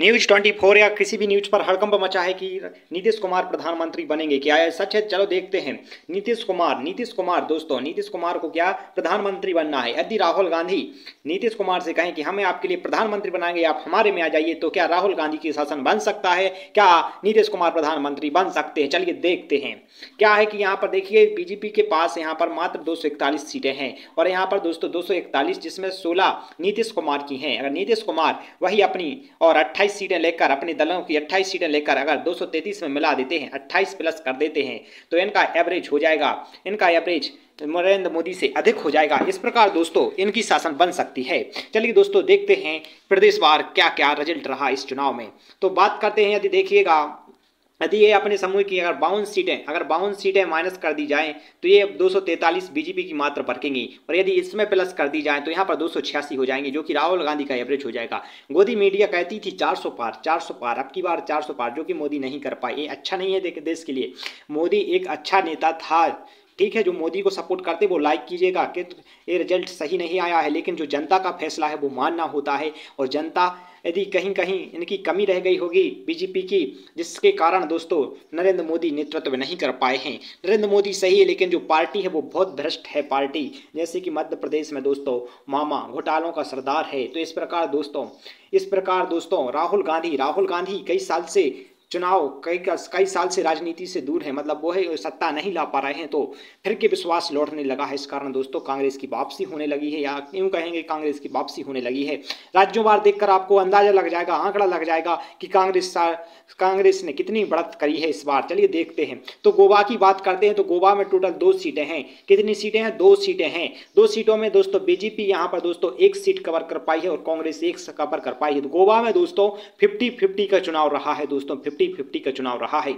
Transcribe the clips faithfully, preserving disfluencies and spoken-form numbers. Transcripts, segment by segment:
News twenty four या किसी भी न्यूज पर हड़कंप मचा है कि नीतीश कुमार प्रधानमंत्री बनेंगे। क्या यह सच है? चलो देखते हैं। नीतीश कुमार नीतीश कुमार दोस्तों नीतीश कुमार को क्या प्रधानमंत्री बनना है? यदि राहुल गांधी नीतीश कुमार से कहें कि हमें आपके लिए प्रधानमंत्री बनाएंगे, आप हमारे में आ जाइए, तो क्या राहुल गांधी की शासन बन सकता है? क्या नीतीश कुमार प्रधानमंत्री बन सकते हैं? चलिए देखते हैं। क्या है कि यहाँ पर देखिए, बीजेपी के पास यहाँ पर मात्र दो सौ इकतालीस सीटें हैं और यहाँ पर दोस्तों दो सौ इकतालीस जिसमें सोलह नीतीश कुमार की हैं। अगर नीतीश कुमार वही अपनी और अट्ठाईस सीटें लेकर, अपने दलों की अट्ठाईस सीटें लेकर अगर दो सौ तैंतीस में मिला देते हैं, अट्ठाईस प्लस कर देते हैं, तो इनका एवरेज हो जाएगा, इनका एवरेज नरेंद्र मोदी से अधिक हो जाएगा। इस प्रकार दोस्तों इनकी शासन बन सकती है। चलिए दोस्तों देखते हैं प्रदेशवार क्या क्या रिजल्ट रहा इस चुनाव में। तो बात करते हैं, यदि देखिएगा, यदि ये अपने समूह की अगर बावन सीटें अगर बावन सीटें माइनस कर दी जाएं तो ये दो सौ तैंतालीस बीजेपी की मात्र बरकेंगी, और यदि इसमें प्लस कर दी जाएं तो यहाँ पर दो सौ छियासी हो जाएंगे, जो कि राहुल गांधी का एवरेज हो जाएगा। गोदी मीडिया कहती थी चार सौ पार चार सौ पार, अब की बार चार सौ पार, जो कि मोदी नहीं कर पाए। ये अच्छा नहीं है देश के लिए। मोदी एक अच्छा नेता था, ठीक है, जो मोदी को सपोर्ट करते वो लाइक कीजिएगा कि ये रिजल्ट सही नहीं आया है, लेकिन जो जनता का फैसला है वो मानना होता है। और जनता यदि कहीं कहीं इनकी कमी रह गई होगी बीजेपी की, जिसके कारण दोस्तों नरेंद्र मोदी नेतृत्व नहीं कर पाए हैं। नरेंद्र मोदी सही है, लेकिन जो पार्टी है वो बहुत भ्रष्ट है पार्टी। जैसे कि मध्य प्रदेश में दोस्तों मामा घोटालों का सरदार है। तो इस प्रकार दोस्तों इस प्रकार दोस्तों राहुल गांधी राहुल गांधी कई साल से चुनाव कई कई साल से राजनीति से दूर है, मतलब वो है सत्ता नहीं ला पा रहे हैं, तो फिर के विश्वास लौटने लगा है। इस कारण दोस्तों कांग्रेस की वापसी होने लगी है, या यूं कहेंगे कांग्रेस की वापसी होने लगी है। राज्यों वार देखकर आपको अंदाजा लग जाएगा, आंकड़ा लग जाएगा कि कांग्रेस कांग्रेस ने कितनी बढ़त करी है इस बार। चलिए देखते हैं। तो गोवा की बात करते हैं, तो गोवा में टोटल दो सीटें हैं। कितनी सीटें हैं? दो सीटें हैं। दो सीटों में दोस्तों बीजेपी यहाँ पर दोस्तों एक सीट कवर कर पाई है और कांग्रेस एक कवर कर पाई है। तो गोवा में दोस्तों फिफ्टी फिफ्टी का चुनाव रहा है दोस्तों, फिफ्टी फिफ्टी का चुनाव रहा है।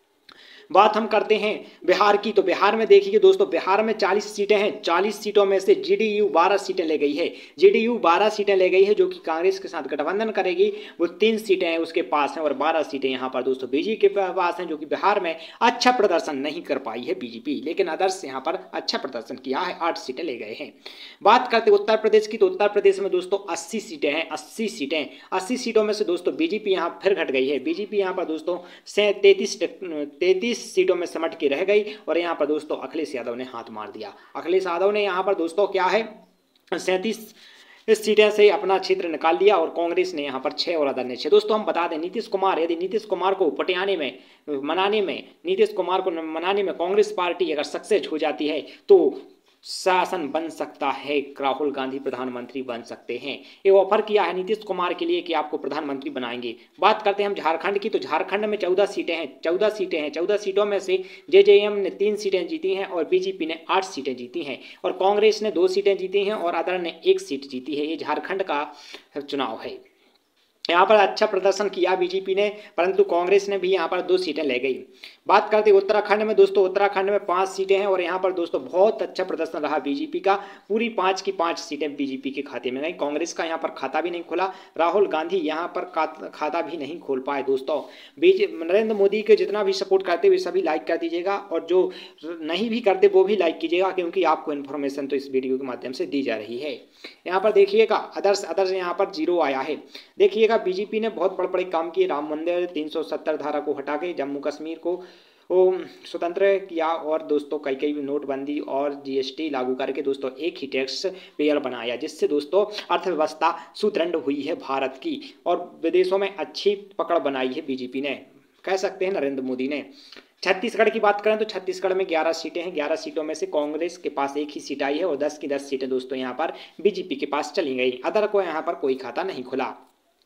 बात हम करते हैं बिहार की, तो बिहार में देखिए दोस्तों, बिहार में चालीस सीटें हैं। चालीस सीटों में से जेडीयू बारह सीटें ले गई है। जेडीयू बारह सीटें ले गई है, जो कि कांग्रेस के साथ गठबंधन करेगी। वो तीन सीटें हैं उसके पास हैं और बारह सीटें यहाँ पर दोस्तों बीजेपी के पास हैं, जो कि बिहार में अच्छा प्रदर्शन नहीं कर पाई है बीजेपी, लेकिन अदर्स यहाँ पर अच्छा प्रदर्शन किया है, आठ सीटें ले गए हैं। बात करते उत्तर प्रदेश की, तो उत्तर प्रदेश में दोस्तों अस्सी सीटें हैं। अस्सी सीटें अस्सी सीटों में से दोस्तों बीजेपी यहाँ फिर घट गई है। बीजेपी यहाँ पर दोस्तों से तैतीस तैतीस सीटों में समट के रह गई और यहाँ पर दोस्तों अखिलेश यादव ने हाथ मार दिया। अखिलेश यादव ने यहाँ पर दोस्तों क्या है सैंतीस इस सीटें से अपना क्षेत्र निकाल लिया और कांग्रेस ने यहाँ पर छह और अदर ने छह। दोस्तों हम बता दें, नीतीश कुमार यदि नीतीश कुमार को पटियाने में मनाने में नीतीश कुमार को मनाने में कांग्रेस पार्टी अगर सक्सेस हो जाती है तो शासन बन सकता है, राहुल गांधी प्रधानमंत्री बन सकते हैं। ये ऑफर किया है नीतीश कुमार के लिए कि आपको प्रधानमंत्री बनाएंगे। बात करते हैं हम झारखंड की, तो झारखंड में चौदह सीटें हैं। चौदह सीटें हैं चौदह सीटों में से जेजेएम ने तीन सीटें जीती हैं और बीजेपी ने आठ सीटें जीती हैं और कांग्रेस ने दो सीटें जीती हैं और अदर ने एक सीट जीती है। ये झारखंड का चुनाव है। यहाँ पर अच्छा प्रदर्शन किया बीजेपी ने, परंतु कांग्रेस ने भी यहाँ पर दो सीटें ले गई। बात करते हैं उत्तराखंड में, दोस्तों उत्तराखंड में पांच सीटें हैं और यहाँ पर दोस्तों बहुत अच्छा प्रदर्शन रहा बीजेपी का। पूरी पांच की पांच सीटें बीजेपी के खाते में गई। कांग्रेस का यहाँ पर खाता भी नहीं खुला, राहुल गांधी यहाँ पर खाता भी नहीं खोल पाए। दोस्तों बीजे नरेंद्र मोदी के जितना भी सपोर्ट करते हुए सभी लाइक कर दीजिएगा और जो नहीं भी करते वो भी लाइक कीजिएगा, क्योंकि आपको इन्फॉर्मेशन तो इस वीडियो के माध्यम से दी जा रही है। यहाँ पर देखिएगा अदर्स अदर्स यहाँ पर जीरो आया है। देखिएगा बीजेपी ने बहुत बड़े बड़े काम किए। राम मंदिर, तीन सौ सत्तर धारा को हटा के जम्मू कश्मीर को वो स्वतंत्र किया और दोस्तों कई कई नोटबंदी और जीएसटी लागू करके दोस्तों एक ही टैक्स पेयर बनाया, जिससे दोस्तों अर्थव्यवस्था सुदृढ़ हुई है भारत की और विदेशों में अच्छी पकड़ बनाई है बीजेपी ने, कह सकते हैं नरेंद्र मोदी ने। छत्तीसगढ़ की बात करें तो छत्तीसगढ़ में ग्यारह सीटें हैं। ग्यारह सीटों में से कांग्रेस के पास एक ही सीट आई है और दस की दस सीटें दोस्तों यहाँ पर बीजेपी के पास चली गई। अदर को यहाँ पर कोई खाता नहीं खुला।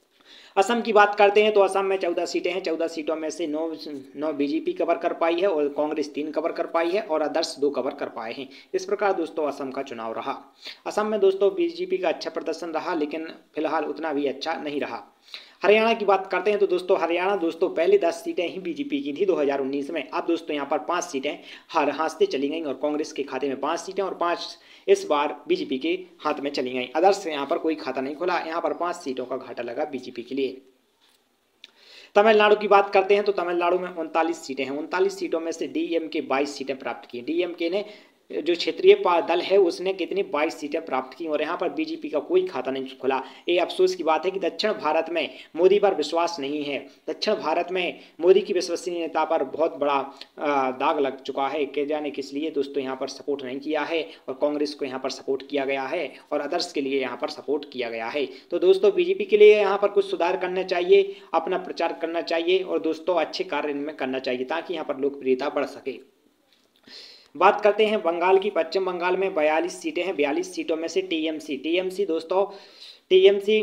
असम की बात करते हैं तो असम में चौदह सीटें हैं। चौदह सीटों में से नौ नौ बीजेपी कवर कर पाई है और कांग्रेस तीन कवर कर पाई है और अदर्स दो कवर कर पाए हैं। इस प्रकार दोस्तों असम का चुनाव रहा। असम में दोस्तों बीजेपी का अच्छा प्रदर्शन रहा, लेकिन फिलहाल उतना भी अच्छा नहीं रहा। हरियाणा की बात करते हैं तो दोस्तों हरियाणा दोस्तों पहले दस सीटें ही बीजेपी की थी दो हज़ार उन्नीस में। अब दोस्तों यहाँ पर पांच सीटें हार हाथ से चली गई और कांग्रेस के खाते में पांच सीटें और पांच इस बार बीजेपी के हाथ में चली गई। अदर्स यहाँ पर कोई खाता नहीं खुला। यहाँ पर पांच सीटों का घाटा लगा बीजेपी के लिए। तमिलनाडु की बात करते हैं तो तमिलनाडु में उनतालीस सीटें हैं। उनतालीस सीटों में से डीएमके बाईस सीटें प्राप्त की। डीएमके ने जो क्षेत्रीय दल है उसने कितनी बाईस सीटें प्राप्त की और यहाँ पर बीजेपी का कोई खाता नहीं खुला। ये अफसोस की बात है कि दक्षिण भारत में मोदी पर विश्वास नहीं है। दक्षिण भारत में मोदी की विश्वसनीयता पर बहुत बड़ा दाग लग चुका है। के जाने किस लिए दोस्तों यहाँ पर सपोर्ट नहीं किया है और कांग्रेस को यहाँ पर सपोर्ट किया गया है और अदर्स के लिए यहाँ पर सपोर्ट किया गया है। तो दोस्तों बीजेपी के लिए यहाँ पर कुछ सुधार करना चाहिए, अपना प्रचार करना चाहिए और दोस्तों अच्छे कार्य इनमें करना चाहिए ताकि यहाँ पर लोकप्रियता बढ़ सके। बात करते हैं बंगाल की। पश्चिम बंगाल में बयालीस सीटें हैं। बयालीस सीटों में से टीएमसी टीएमसी दोस्तों टीएमसी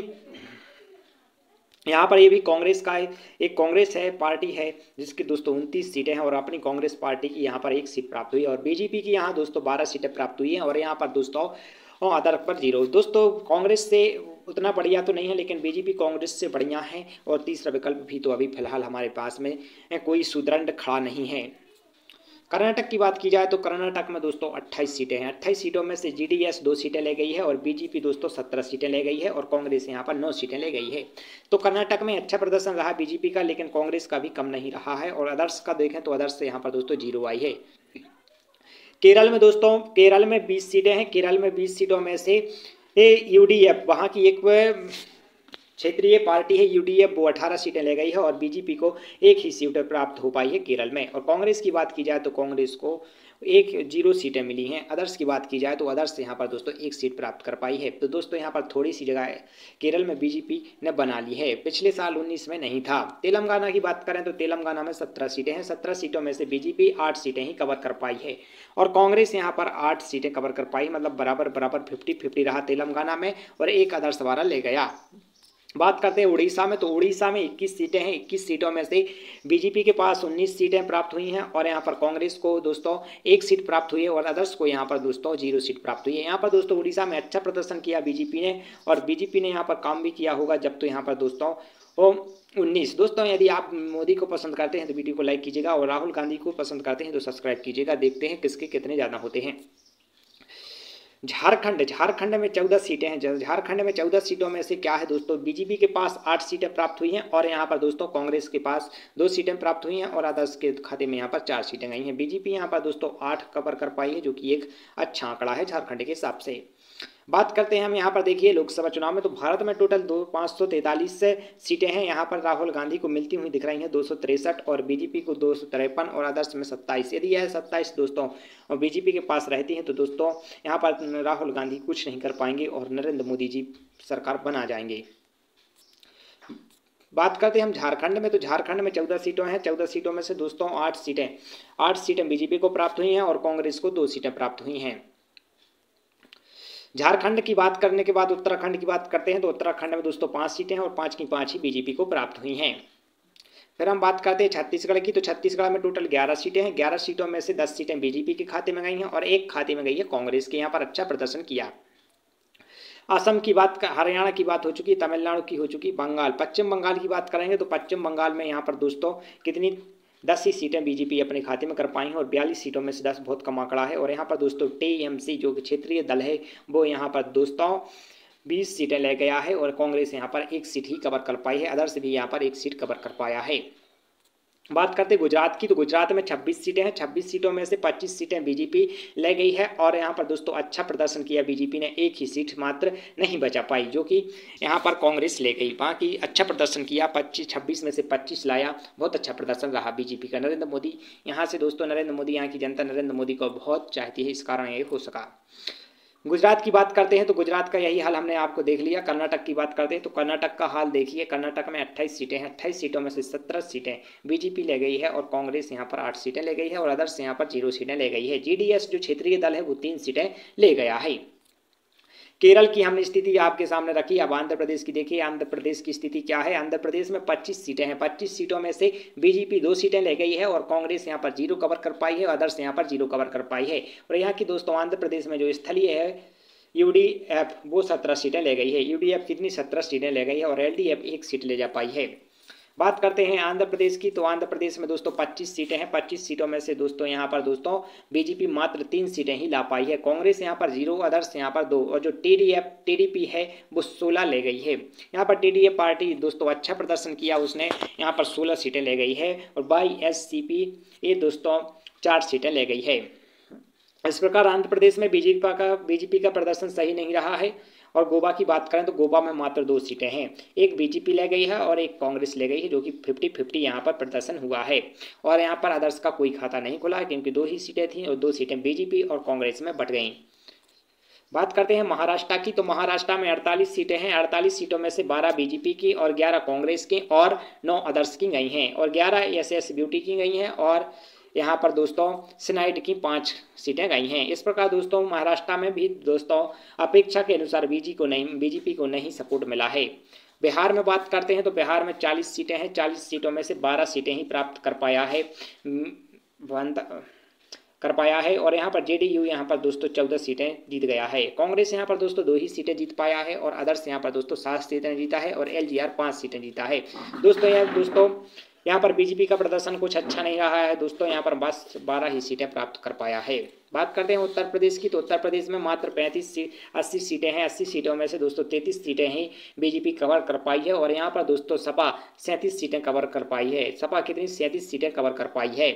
यहाँ पर ये भी कांग्रेस का है, एक कांग्रेस है पार्टी है जिसकी दोस्तों उनतीस सीटें हैं और अपनी कांग्रेस पार्टी की यहाँ पर एक सीट प्राप्त हुई और बीजेपी की यहाँ दोस्तों बारह सीटें प्राप्त हुई हैं और यहाँ पर दोस्तों और अदर पर जीरो। दोस्तों कांग्रेस से उतना बढ़िया तो नहीं है लेकिन बीजेपी कांग्रेस से बढ़िया है और तीसरा विकल्प भी तो अभी फिलहाल हमारे पास में कोई सुदृढ़ खड़ा नहीं है। कर्नाटक की बात की जाए तो कर्नाटक में दोस्तों अट्ठाईस सीटें हैं। अट्ठाईस सीटों में से जीडीएस दो सीटें ले गई है और बीजेपी दोस्तों सत्रह सीटें ले गई है और कांग्रेस यहाँ पर नौ सीटें ले गई है। तो कर्नाटक में अच्छा प्रदर्शन रहा बीजेपी का लेकिन कांग्रेस का भी कम नहीं रहा है और अदर्स का देखें तो अदर्स से यहाँ पर दोस्तों जीरो आई है। केरल में दोस्तों केरल में बीस सीटें हैं। केरल में बीस सीटों में से यूडीएफ वहाँ की एक क्षेत्रीय पार्टी है यूडीएफ, वो अठारह सीटें ले गई है और बीजेपी को एक ही सीट प्राप्त हो पाई है केरल में। और कांग्रेस की बात की जाए तो कांग्रेस को एक जीरो सीटें मिली हैं। अदर्स की बात की जाए तो अदर्स यहाँ पर दोस्तों एक सीट प्राप्त कर पाई है। तो दोस्तों यहाँ पर थोड़ी सी जगह केरल में बीजेपी ने बना ली है, पिछले साल उन्नीस में नहीं था। तेलंगाना की बात करें तो तेलंगाना में सत्रह सीटें हैं। सत्रह सीटों में से बीजेपी आठ सीटें ही कवर कर पाई है और कांग्रेस यहाँ पर आठ सीटें कवर कर पाई, मतलब बराबर बराबर फिफ्टी फिफ्टी रहा तेलंगाना में और एक अदर्स वाला ले गया। बात करते हैं उड़ीसा में। तो उड़ीसा में इक्कीस सीटें हैं। इक्कीस सीटों में से बीजेपी के पास उन्नीस सीटें प्राप्त हुई हैं और यहाँ पर कांग्रेस को दोस्तों एक सीट प्राप्त हुई है और अदर्स को यहाँ पर दोस्तों जीरो सीट प्राप्त हुई है। यहाँ पर दोस्तों उड़ीसा में अच्छा प्रदर्शन किया बीजेपी ने और बीजेपी ने यहाँ पर काम भी किया होगा जब तो यहाँ पर दोस्तों वो उन्नीस। दोस्तों यदि आप मोदी को पसंद करते हैं तो वीडियो को लाइक कीजिएगा और राहुल गांधी को पसंद करते हैं तो सब्सक्राइब कीजिएगा। देखते हैं किसके कितने ज़्यादा होते हैं। झारखंड झारखंड में चौदह सीटें हैं। झारखंड में चौदह सीटों में से क्या है दोस्तों, बीजेपी के पास आठ सीटें प्राप्त हुई हैं और यहाँ पर दोस्तों कांग्रेस के पास दो सीटें प्राप्त हुई हैं और अदर्स के खाते में यहाँ पर चार सीटें गई हैं। बीजेपी यहाँ पर दोस्तों आठ कवर कर पाई है जो कि एक अच्छा आंकड़ा है झारखंड के हिसाब से। बात करते हैं हम यहाँ पर देखिए लोकसभा चुनाव में। तो भारत में टोटल दो पाँच सौ तैंतालीस सीटें हैं। यहाँ पर राहुल गांधी को मिलती हुई दिख रही हैं दो सौ तिरसठ और बीजेपी को दो सौ तिरपन और अदर्स में सत्ताईस। यदि यह सत्ताईस दोस्तों बीजेपी के पास रहती हैं तो दोस्तों यहाँ पर राहुल गांधी कुछ नहीं कर पाएंगे और नरेंद्र मोदी जी सरकार बना जाएंगे। बात करते हैं हम झारखंड में। तो झारखंड में चौदह सीटों हैं। चौदह सीटों में से दोस्तों आठ सीटें आठ सीटें बीजेपी को प्राप्त हुई हैं और कांग्रेस को दो सीटें प्राप्त हुई हैं। झारखंड की बात करने के बाद उत्तराखंड की बात करते हैं। तो उत्तराखंड में दोस्तों पांच सीटें हैं और पांच की पांच ही बीजेपी को प्राप्त हुई हैं। फिर हम बात करते हैं छत्तीसगढ़ की। तो छत्तीसगढ़ में टोटल ग्यारह सीटें हैं। ग्यारह सीटों में से दस सीटें बीजेपी के खाते में गई हैं और एक खाते में गई है कांग्रेस के। यहाँ पर अच्छा प्रदर्शन किया। असम की बात, हरियाणा की बात हो चुकी, तमिलनाडु की हो चुकी, बंगाल पश्चिम बंगाल की बात करेंगे तो पश्चिम बंगाल में यहाँ पर दोस्तों कितनी दस ही सीटें बीजेपी अपने खाते में कर पाई हैं और बयालीस सीटों में से दस बहुत कम आंकड़ा है। और यहाँ पर दोस्तों टीएमसी जो क्षेत्रीय दल है वो यहाँ पर दोस्तों बीस सीटें ले गया है और कांग्रेस यहाँ पर एक सीट ही कवर कर पाई है। अदर्स भी यहाँ पर एक सीट कवर कर पाया है। बात करते गुजरात की। तो गुजरात में छब्बीस सीटें हैं। छब्बीस सीटों में से पच्चीस सीटें बीजेपी ले गई है और यहाँ पर दोस्तों अच्छा प्रदर्शन किया बीजेपी ने, एक ही सीट मात्र नहीं बचा पाई जो कि यहाँ पर कांग्रेस ले गई। बाकी अच्छा प्रदर्शन किया, पच्चीस छब्बीस में से पच्चीस लाया, बहुत अच्छा प्रदर्शन रहा बीजेपी का। नरेंद्र मोदी यहाँ से दोस्तों नरेंद्र मोदी यहाँ की जनता नरेंद्र मोदी को बहुत चाहती है, इस कारण ये हो सका। गुजरात की बात करते हैं तो गुजरात का यही हाल हमने आपको देख लिया। कर्नाटक की बात करते हैं तो कर्नाटक का हाल देखिए। कर्नाटक में अट्ठाईस सीटें हैं। अट्ठाईस सीटों में से सत्रह सीटें बीजेपी ले गई है और कांग्रेस यहाँ पर आठ सीटें ले गई है और अदर्स यहाँ पर जीरो सीटें ले गई है। जीडीएस जो क्षेत्रीय दल है वो तीन सीटें ले गया है। केरल की हमने स्थिति आपके सामने रखी। अब आंध्र प्रदेश की देखिए। आंध्र प्रदेश की स्थिति क्या है। आंध्र प्रदेश में पच्चीस सीटें हैं। पच्चीस सीटों में से बीजेपी दो सीटें ले गई है और कांग्रेस यहाँ पर जीरो कवर कर पाई है, अदर्स यहाँ पर जीरो कवर कर पाई है। और यहाँ की दोस्तों आंध्र प्रदेश में जो स्थलीय है यूडीएफ वो सत्रह सीटें ले गई है। यूडीएफ कितनी सत्रह सीटें ले गई है और एलडीएफ एक सीट ले जा पाई है। बात करते हैं आंध्र प्रदेश की। तो आंध्र प्रदेश में दोस्तों पच्चीस सीटें हैं। पच्चीस सीटों में से दोस्तों यहाँ पर दोस्तों बीजेपी मात्र तीन सीटें ही ला पाई है। कांग्रेस यहाँ पर जीरो, अदर्स यहाँ पर दो और जो टीडीएफ टीडीपी है वो सोलह ले गई है। यहाँ पर टीडीएफ पार्टी दोस्तों अच्छा प्रदर्शन किया, उसने यहाँ पर सोलह सीटें ले गई है और बाई एस सी पी ये दोस्तों चार सीटें ले गई है। इस प्रकार आंध्र प्रदेश में बीजेपी का बीजेपी का प्रदर्शन सही नहीं रहा है। और गोवा की बात करें तो गोवा में मात्र दो सीटें हैं, एक बीजेपी ले गई है और एक कांग्रेस ले गई है, जो कि फिफ्टी फिफ्टी यहाँ पर प्रदर्शन हुआ है। और यहाँ पर अदर्स का कोई खाता नहीं खुला है, क्योंकि दो ही सीटें थीं और दो सीटें बीजेपी और कांग्रेस में बट गईं। बात करते हैं महाराष्ट्र की, तो महाराष्ट्र में अड़तालीस सीटें हैं। अड़तालीस सीटों में से बारह बीजेपी की और ग्यारह कांग्रेस की और नौ अदर्स की गई हैं, और ग्यारह एस एस ब्यूटी की गई हैं, और यहाँ पर दोस्तों सिनाइड की पाँच सीटें गई हैं। इस प्रकार दोस्तों महाराष्ट्र में भी दोस्तों अपेक्षा के अनुसार बीजी को नहीं बीजेपी को नहीं सपोर्ट मिला है। बिहार में बात करते हैं तो बिहार में चालीस सीटें हैं, चालीस सीटों में से बारह सीटें ही प्राप्त कर पाया है कर पाया है और यहाँ पर जेडीयू यहाँ पर दोस्तों चौदह सीटें जीत गया है। कांग्रेस यहाँ पर दोस्तों दो ही सीटें जीत पाया है और अदर्स यहाँ पर दोस्तों सात सीटें जीता है और एलजीआर पाँच सीटें जीता है। दोस्तों यहाँ दोस्तों यहाँ पर बीजेपी का प्रदर्शन कुछ अच्छा नहीं रहा है दोस्तों, यहाँ पर बस बारह ही सीटें प्राप्त कर पाया है। बात करते हैं उत्तर प्रदेश की, तो उत्तर प्रदेश में मात्र पैंतीस सी अस्सी सीटें हैं। अस्सी सीटों में से दोस्तों तैंतीस सीटें ही बीजेपी कवर कर पाई है और यहाँ पर दोस्तों सपा सैंतीस सीटें कवर कर पाई है। सपा कितनी सैंतीस सीटें कवर कर पाई है।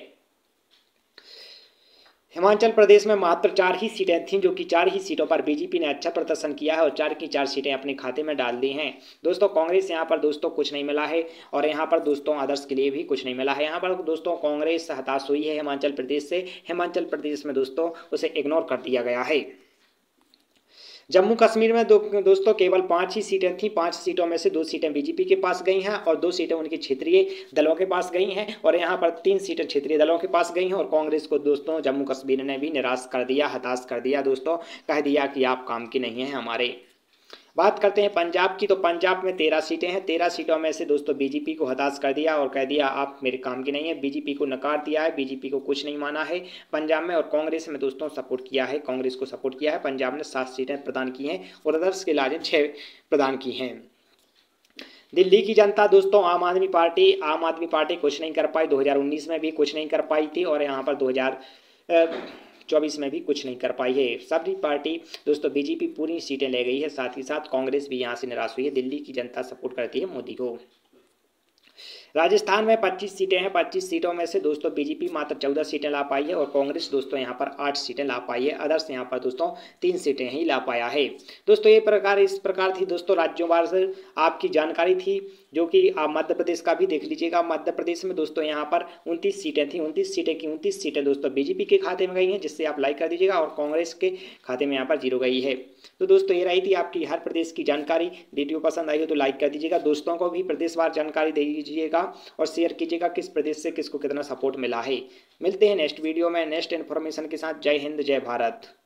हिमाचल प्रदेश में मात्र चार ही सीटें थीं, जो कि चार ही सीटों पर बीजेपी ने अच्छा प्रदर्शन किया है और चार की चार सीटें अपने खाते में डाल दी हैं। दोस्तों कांग्रेस यहाँ पर दोस्तों कुछ नहीं मिला है और यहाँ पर दोस्तों आदर्श के लिए भी कुछ नहीं मिला है। यहाँ पर दोस्तों कांग्रेस हताश हुई है हिमाचल प्रदेश से। हिमाचल प्रदेश में दोस्तों उसे इग्नोर कर दिया गया है। जम्मू कश्मीर में दो, दोस्तों केवल पाँच ही सीटें थीं। पाँच सीटों में से दो सीटें बीजेपी के पास गई हैं और दो सीटें उनके क्षेत्रीय दलों के पास गई हैं और यहाँ पर तीन सीटें क्षेत्रीय दलों के पास गई हैं और कांग्रेस को दोस्तों जम्मू कश्मीर ने भी निराश कर दिया, हताश कर दिया दोस्तों, कह दिया कि आप काम की नहीं हैं हमारे। बात करते हैं पंजाब की, तो पंजाब में तेरह सीटें हैं। तेरह सीटों में से दोस्तों बीजेपी को हताश कर दिया और कह दिया आप मेरे काम की नहीं है। बीजेपी को नकार दिया है, बीजेपी को कुछ नहीं माना है पंजाब में। और कांग्रेस में दोस्तों सपोर्ट किया है, कांग्रेस को सपोर्ट किया है। पंजाब ने सात सीटें प्रदान की हैं और अदर्स के इलाज छः प्रदान की हैं। दिल्ली की जनता दोस्तों आम आदमी पार्टी आम आदमी पार्टी कुछ नहीं कर पाई, दो हज़ार उन्नीस में भी कुछ नहीं कर पाई थी और यहाँ पर दो हज़ार चौबीस में भी कुछ नहीं कर पाई है। सभी पार्टी दोस्तों बीजेपी पूरी सीटें ले गई है, साथ ही साथ कांग्रेस भी यहाँ से निराश हुई है। दिल्ली की जनता सपोर्ट करती है मोदी को। राजस्थान में पच्चीस सीटें हैं। पच्चीस सीटों में से दोस्तों बीजेपी मात्र चौदह सीटें ला पाई है और कांग्रेस दोस्तों यहाँ पर आठ सीटें ला पाई है। अदर्स यहाँ पर दोस्तों तीन सीटें ही ला पाया है। दोस्तों ये प्रकार इस प्रकार थी दोस्तों राज्यों वार से आपकी जानकारी थी, जो कि आप मध्य प्रदेश का भी देख लीजिएगा। मध्य प्रदेश में दोस्तों यहाँ पर उनतीस सीटें थी। उनतीस सीटें की उनतीस सीटें दोस्तों बीजेपी के खाते में गई हैं, जिससे आप लाइक कर दीजिएगा, और कांग्रेस के खाते में यहाँ पर जीरो गई है। तो दोस्तों ये रही थी आपकी हर प्रदेश की जानकारी। वीडियो पसंद आई हो तो लाइक कर दीजिएगा, दोस्तों को भी प्रदेशवार जानकारी दे दीजिएगा और शेयर कीजिएगा किस प्रदेश से किसको कितना सपोर्ट मिला है। मिलते हैं नेक्स्ट वीडियो में नेक्स्ट इन्फॉर्मेशन के साथ। जय हिंद, जय भारत।